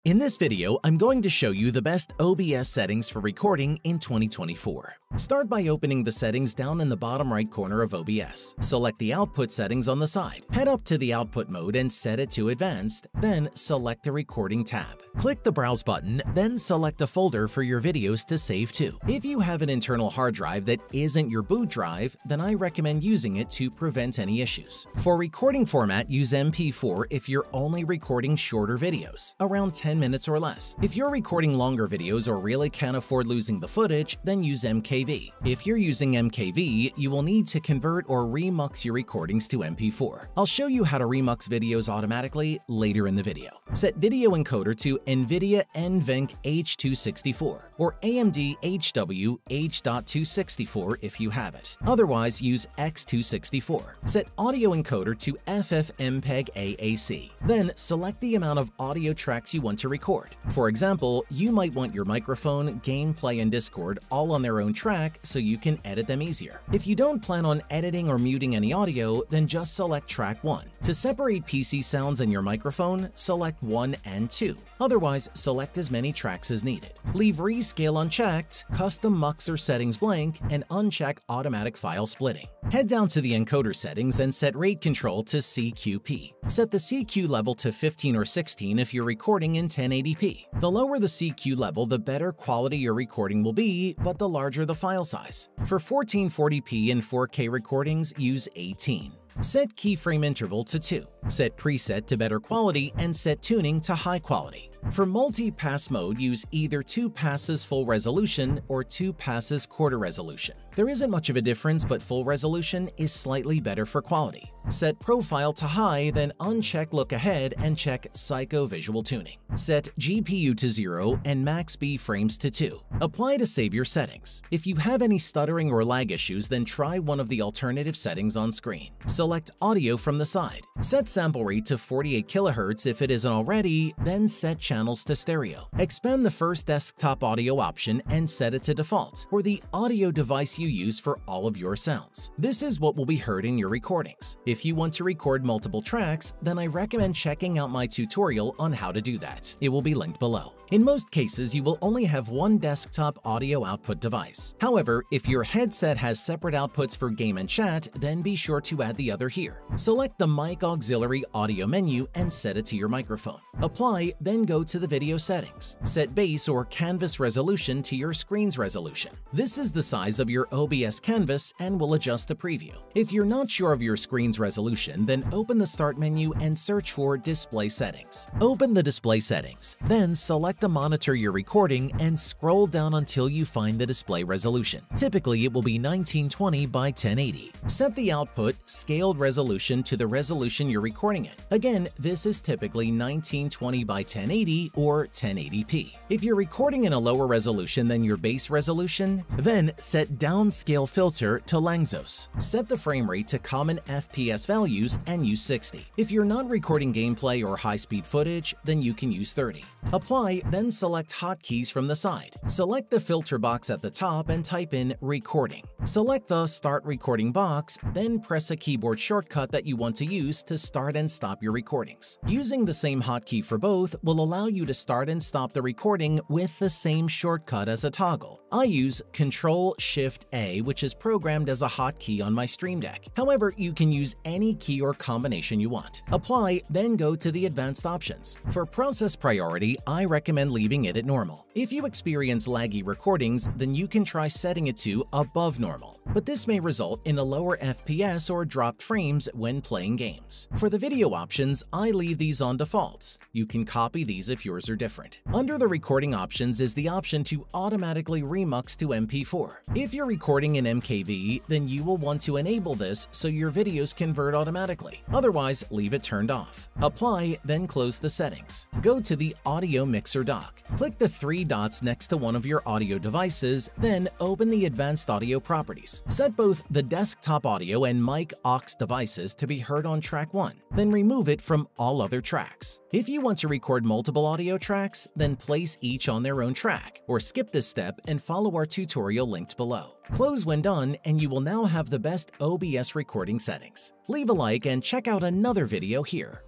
In this video, I'm going to show you the best OBS settings for recording in 2024. Start by opening the settings down in the bottom right corner of OBS. Select the output settings on the side. Head up to the output mode and set it to advanced, then select the recording tab. Click the browse button, then select a folder for your videos to save to. If you have an internal hard drive that isn't your boot drive, then I recommend using it to prevent any issues. For recording format, use MP4 if you're only recording shorter videos, around 10 minutes or less. If you're recording longer videos or really can't afford losing the footage, then use MKV. If you're using MKV, you will need to convert or remux your recordings to MP4. I'll show you how to remux videos automatically later in the video. Set video encoder to NVIDIA NVENC H264 or AMD HW H.264 if you have it. Otherwise, use X264. Set audio encoder to FFmpeg AAC. Then select the amount of audio tracks you want to record. For example, you might want your microphone, gameplay, and Discord all on their own track so you can edit them easier. If you don't plan on editing or muting any audio, then just select track 1. To separate PC sounds and your microphone, select 1 and 2. Otherwise, select as many tracks as needed. Leave Rescale unchecked, Custom Mux or Settings blank, and uncheck Automatic File Splitting. Head down to the encoder settings and set rate control to CQP. Set the CQ level to 15 or 16 if you're recording in 1080p. The lower the CQ level, the better quality your recording will be, but the larger the file size. For 1440p and 4K recordings, use 18. Set keyframe interval to 2. Set preset to better quality and set tuning to high quality. For multi-pass mode, use either 2 passes full resolution or 2 passes quarter resolution. There isn't much of a difference, but full resolution is slightly better for quality. Set profile to high, then uncheck look ahead and check psycho visual tuning. Set GPU to 0 and max B frames to 2. Apply to save your settings. If you have any stuttering or lag issues, then try one of the alternative settings on screen. Select audio from the side. Set sample rate to 48 kHz if it isn't already, then set channels to stereo. Expand the first desktop audio option and set it to default, or the audio device you use for all of your sounds. This is what will be heard in your recordings. If you want to record multiple tracks, then I recommend checking out my tutorial on how to do that. It will be linked below. In most cases, you will only have one desktop audio output device. However, if your headset has separate outputs for game and chat, then be sure to add the other here. Select the Mic Auxiliary Audio menu and set it to your microphone. Apply, then go to the video settings. Set base or canvas resolution to your screen's resolution. This is the size of your OBS canvas and will adjust the preview. If you're not sure of your screen's resolution, then open the Start menu and search for Display Settings. Open the Display Settings, then select the monitor you're recording and scroll down until you find the display resolution. Typically, it will be 1920 by 1080. Set the output scaled resolution to the resolution you're recording in. Again, this is typically 1920 by 1080 or 1080p. If you're recording in a lower resolution than your base resolution, then set downscale filter to Langzos. Set the frame rate to common FPS values and use 60. If you're not recording gameplay or high-speed footage, then you can use 30. Apply, then select hotkeys from the side. Select the filter box at the top and type in Recording. Select the Start Recording box, then press a keyboard shortcut that you want to use to start and stop your recordings. Using the same hotkey for both will allow you to start and stop the recording with the same shortcut as a toggle. I use Ctrl-Shift-A, which is programmed as a hotkey on my Stream Deck. However, you can use any key or combination you want. Apply, then go to the advanced options. For process priority, I recommend leaving it at normal. If you experience laggy recordings, then you can try setting it to above normal, but this may result in a lower FPS or dropped frames when playing games. For the video options, I leave these on default. You can copy these if yours are different. Under the recording options is the option to automatically remux to MP4. If you're recording in MKV, then you will want to enable this so your videos convert automatically. Otherwise, leave it turned off. Apply, then close the settings. Go to the Audio Mixer dock. Click the 3 dots next to one of your audio devices, then open the Advanced Audio properties. Set both the desktop audio and mic aux devices to be heard on track 1, then remove it from all other tracks. If you want to record multiple audio tracks, then place each on their own track, or skip this step and follow our tutorial linked below. Close when done, and you will now have the best OBS recording settings. Leave a like and check out another video here.